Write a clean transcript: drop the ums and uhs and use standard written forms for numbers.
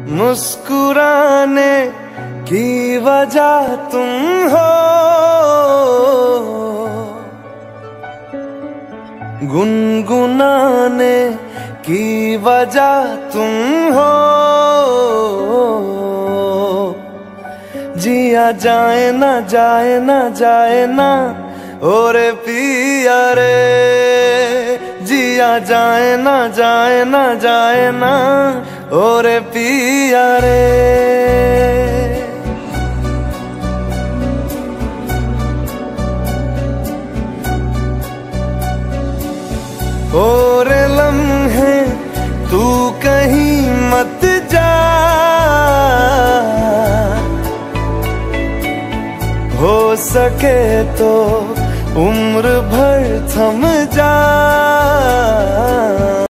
मुस्कुराने की वजह तुम हो, गुनगुनाने की वजह तुम हो। जिया जाए ना जाए ना जाए ना ओरे पिया रे, जिया जाए ना जाए ना जाए ना ओरे पिया रे। ओरे लम्हे तू कहीं मत जा, हो सके तो उम्र भर थम जा।